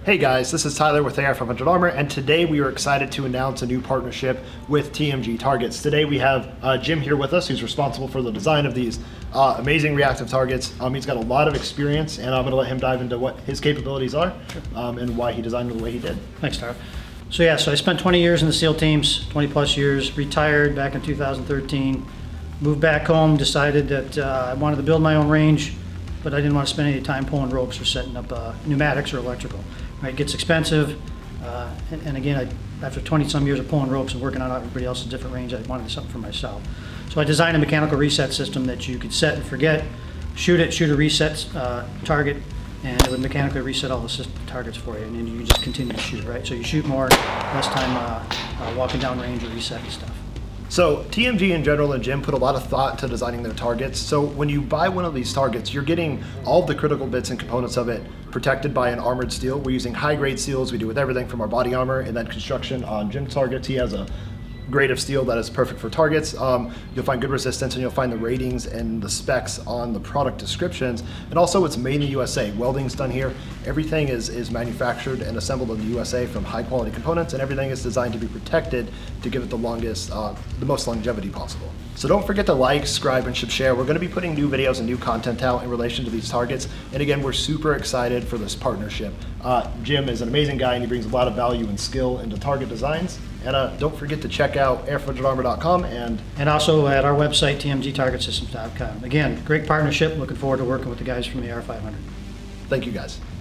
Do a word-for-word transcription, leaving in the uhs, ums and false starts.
Hey guys, this is Tyler with A R five hundred Armor, and today we are excited to announce a new partnership with T M G Targets. Today we have uh, Jim here with us, who's responsible for the design of these uh, amazing reactive targets. Um, he's got a lot of experience, and I'm going to let him dive into what his capabilities are um, and why he designed them the way he did. Thanks, Tyler. So yeah, so I spent twenty years in the SEAL teams, twenty plus years, retired back in two thousand thirteen, moved back home, decided that uh, I wanted to build my own range, but I didn't want to spend any time pulling ropes or setting up uh, pneumatics or electrical. Right, it gets expensive, uh, and, and again, I, after twenty some years of pulling ropes and working on everybody else's different range, I wanted something for myself. So I designed a mechanical reset system that you could set and forget, shoot it, shoot a reset uh, target, and it would mechanically reset all the system targets for you, and then you just continue to shoot, right? So you shoot more, less time uh, uh, walking down range or resetting stuff. So T M G in general and Jim put a lot of thought into designing their targets. So when you buy one of these targets, you're getting all of the critical bits and components of it protected by an armored steel. We're using high grade steels. We do with everything from our body armor and then construction on Jim's targets. He has a grade of steel that is perfect for targets. Um, you'll find good resistance, and you'll find the ratings and the specs on the product descriptions. And also it's made in the U S A. Welding's done here. Everything is, is manufactured and assembled in the U S A from high quality components, and everything is designed to be protected to give it the longest, uh, the most longevity possible. So don't forget to like, subscribe, and share. We're going to be putting new videos and new content out in relation to these targets. And again, we're super excited for this partnership. Uh, Jim is an amazing guy, and he brings a lot of value and skill into target designs. And uh, don't forget to check out A R five hundred armor dot com and and also at our website, T M G target systems dot com. Again, great partnership. Looking forward to working with the guys from A R five hundred. Thank you guys.